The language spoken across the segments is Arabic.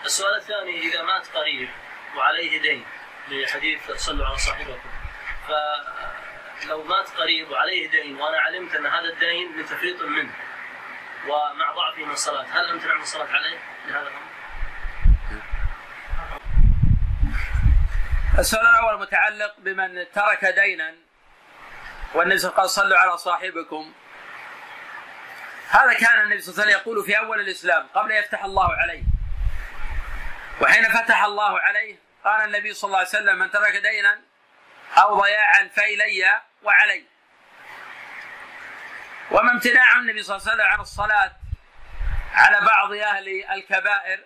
السؤال الثاني، إذا مات قريب وعليه دين لحديث صلوا على صاحبكم، فلو مات قريب وعليه دين وأنا علمت أن هذا الدين من تفريط منه ومع ضعفه من الصلاة، هل أمتنع من الصلاة عليه لهذا الأمر؟ السؤال الأول متعلق بمن ترك دينا والنبي صلى الله عليه وسلم قال صلوا على صاحبكم. هذا كان النبي صلى الله عليه وسلم يقول في أول الإسلام قبل يفتح الله عليه، وحين فتح الله عليه قال النبي صلى الله عليه وسلم من ترك دينا أو ضياعا فإلي وعلي. وما امتناع النبي صلى الله عليه وسلم عن الصلاة على بعض أهل الكبائر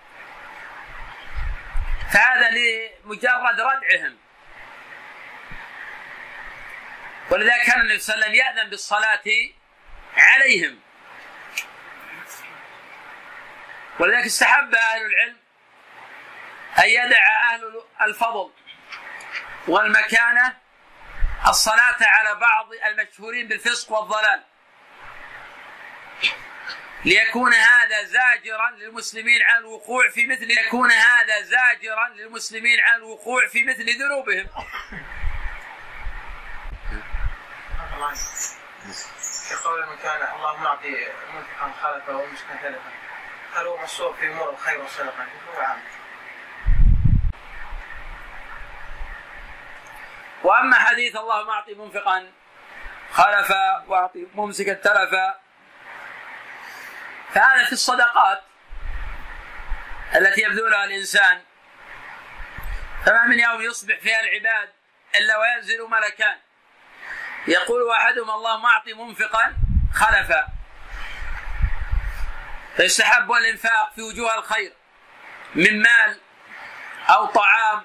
فهذا لمجرد ردعهم، ولذلك كان النبي صلى الله عليه وسلم يأذن بالصلاة عليهم. ولذلك استحب أهل العلم أن يدع أهل الفضل والمكانة الصلاة على بعض المشهورين بالفسق والضلال، ليكون هذا زاجرا للمسلمين عن الوقوع في مثل ذنوبهم. في قول المكانة اللهم أعطي منفقا خلفه ومسكا تلفا، هل هو مسوق في أمور الخير والصدقة؟ هو عام. وأما حديث اللهم أعطي منفقا خلفا وأعطي ممسكا تلفا فهذا في الصدقات التي يبذلها الإنسان، فما من يوم يصبح فيها العباد إلا وينزل ملكان يقول أحدهم اللهم أعطي منفقا خلفا، فيستحب الإنفاق في وجوه الخير من مال أو طعام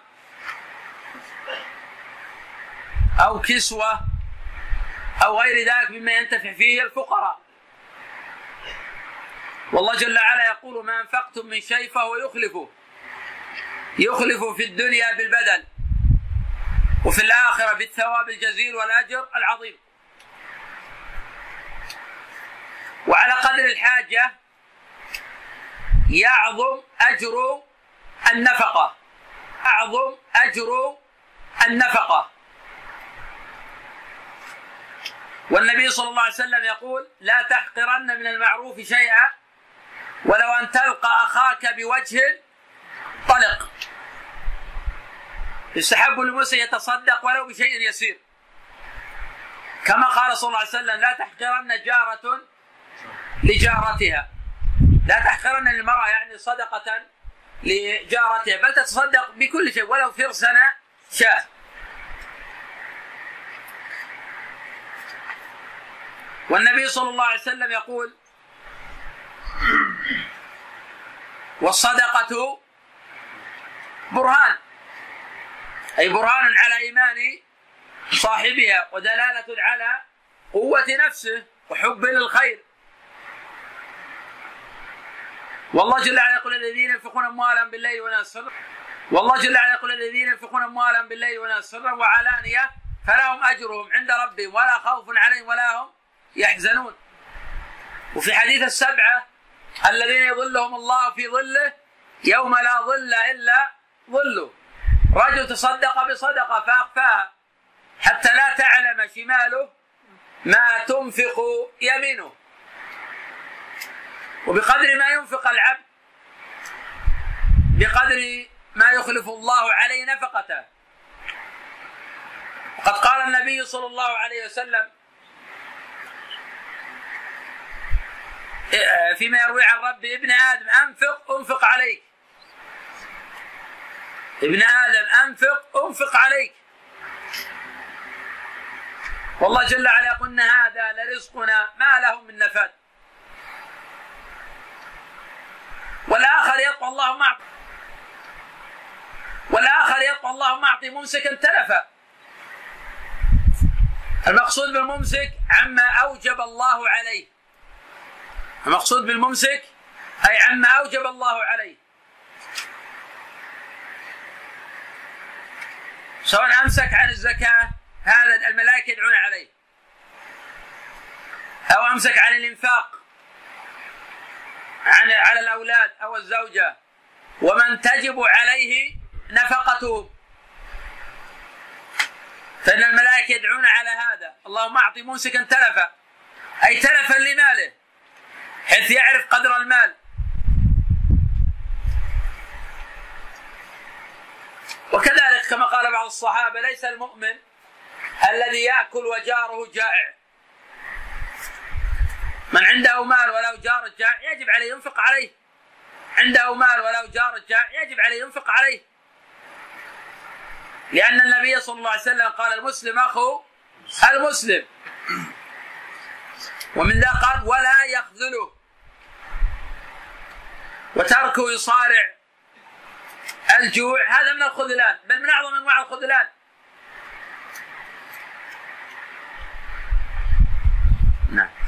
أو كسوة أو غير ذلك مما ينتفع فيه الفقراء. والله جل وعلا يقول ما أنفقتم من شيء فهو يخلف في الدنيا بالبدل وفي الآخرة بالثواب الجزيل والأجر العظيم. وعلى قدر الحاجة يعظم أجر النفقة. والنبي صلى الله عليه وسلم يقول لا تحقرن من المعروف شيئا ولو أن تلقى أخاك بوجه طلق. يستحب للمسلم يتصدق ولو بشيء يسير، كما قال صلى الله عليه وسلم لا تحقرن جارة لجارتها، لا تحقرن للمرأة يعني صدقة لجارتها، بل تتصدق بكل شيء ولو فرسنا شاة. والنبي صلى الله عليه وسلم يقول والصدقة برهان، أي برهان على إيمان صاحبها ودلالة على قوة نفسه وحب للخير. والله جل وعلا يقول الذين ينفقون أموالهم بالليل والنهار سرا وعلانية فلهم أجرهم عند ربهم ولا خوف عليهم ولا هم يحزنون. وفي حديث السبعة الذين يظلهم الله في ظله يوم لا ظل إلا ظله، رجل تصدق بصدقة فأخفاها حتى لا تعلم شماله ما تنفق يمينه. وبقدر ما ينفق العبد بقدر ما يخلف الله عليه نفقته. وقد قال النبي صلى الله عليه وسلم فيما يروي عن ربي ابن آدم أنفق عليك، ابن آدم أنفق عليك. والله جل وعلا يقول هذا لرزقنا ما له من نفاد. والآخر يطوى اللهم أعطي ممسكا تلفا. المقصود بالممسك عما أوجب الله عليه، المقصود بالممسك أي عما أوجب الله عليه، سواء أمسك عن الزكاة هذا الملائكة يدعون عليه، أو أمسك عن الإنفاق على الأولاد أو الزوجة ومن تجب عليه نفقته، فإن الملائكة يدعون على هذا: اللهم أعط ممسكا تلفا، أي تلفا لماله حيث يعرف قدر المال. وكذلك كما قال بعض الصحابة: ليس المؤمن الذي يأكل وجاره جائع، من عنده مال ولو جار جائع يجب عليه ينفق عليه، عنده مال ولو جار جائع يجب عليه ينفق عليه، لأن النبي صلى الله عليه وسلم قال: المسلم أخو المسلم، ومن ذا قال: ولا يخذله، وتركه يصارع الجوع هذا من الخذلان، بل من أعظم أنواع الخذلان. نعم.